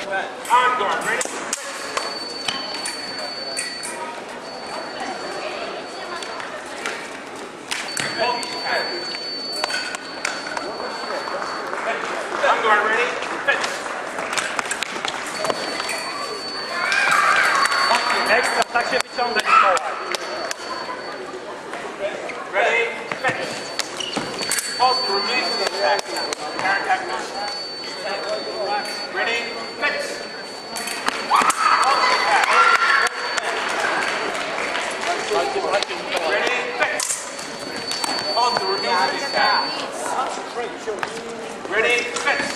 On guard, ready? On guard, ready? Ekstra, tak się wyciąga Mikołaj. Ready? Hold the release of the attack. Counter attack motion. Ready? Fix. Hold the attack. Ready? Fix. Hold the release of the attack. Ready? Fix.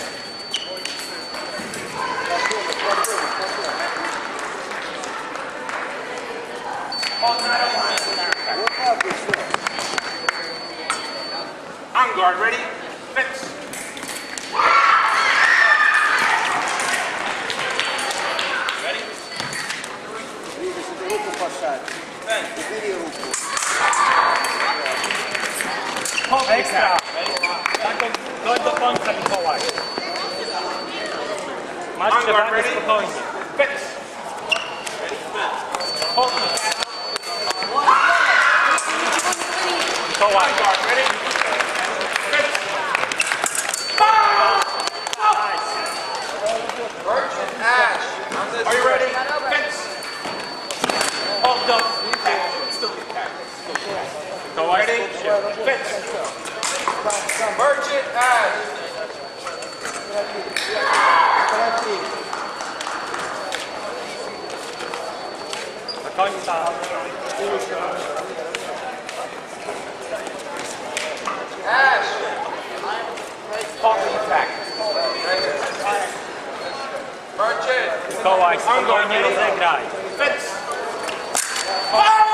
Hold that line. On guard, ready? Fix. Ready? Ekstra. Dojdź do końca Mikołaj. Masz przewagę spokojnie. Fix. Hold. Mikołaj. On guard, ready? Fix. Merchant Ash. Are you ready? Fix. Hold the Attack. Still the attack. Mikołaj. Ready? Fix. Merchant Ash. Do końca. Ash. Hold the attack. Merchant. Mikołaj, spokojnie rozegraj. Fix. Oh!